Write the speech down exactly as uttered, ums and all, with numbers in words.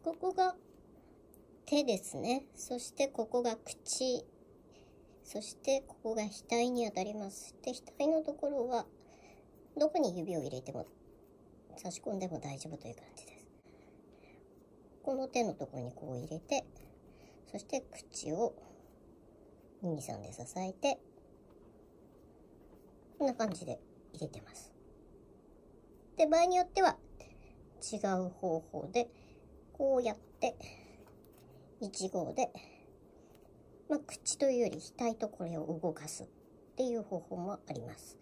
ここが手ですね。そしてここが口。そしてここが額に当たります。で、額のところはどこに指を入れても差し込んでも大丈夫という感じです。この手のところにこう入れて、そして口をに、さんで支えて、こんな感じで入れてます。で、場合によっては違う方法でこうやっていち号で、まあ、口というより額とこれを動かすっていう方法もあります。